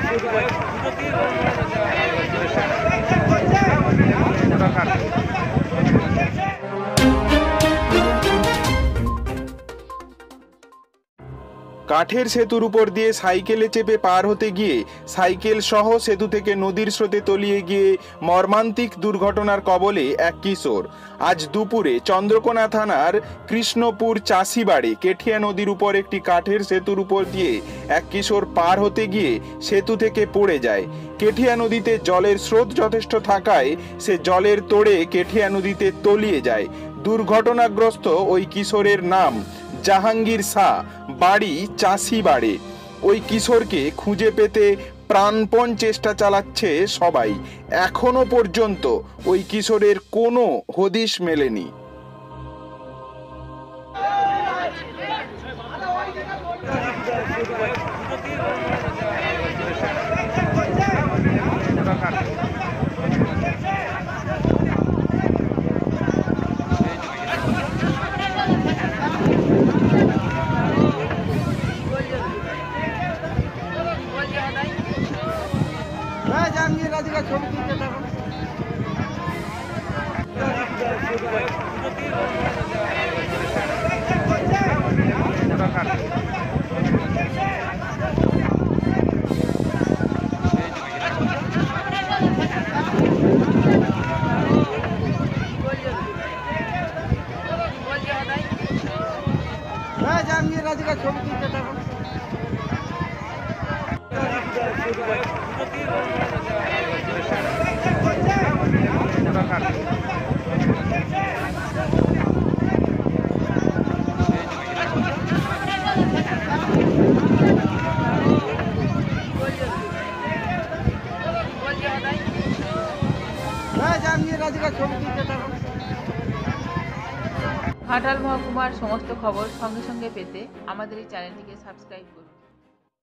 কাঠের সেতুর উপর দিয়ে সাইকেলে চেপে পার হতে গিয়ে সাইকেল সহ সেতু থেকে নদীর স্রোতে তলিয়ে গিয়ে মর্মান্তিক দুর্ঘটনার কবলে এক কিশোর। আজ দুপুরে চন্দ্রকোনা থানার কৃষ্ণপুর চাষিবাড়ি কেঠিয়া নদীর উপর একটি কাঠের সেতুর উপর দিয়ে এক কিশোর পার হতে গিয়ে সেতু থেকে পড়ে যায়। কেঠিয়া নদীতে জলের স্রোত যথেষ্ট থাকায় সে জলের তোড়ে কেঠিয়া নদীতে তলিয়ে যায়। দুর্ঘটনাগ্রস্ত ওই কিশোরের নাম জাহাঙ্গীর শাহ, বাড়ি চাষিবাড়ি। ওই কিশোরকে খুঁজে পেতে প্রাণপণ চেষ্টা চালাচ্ছে সবাই। এখনো পর্যন্ত ওই কিশোরের কোনো হদিশ মেলেনি। ঘাটাল মহকুমার সমস্ত খবর সঙ্গে সঙ্গে পেতে আমাদের এই চ্যানেলটিকে সাবস্ক্রাইব করুন।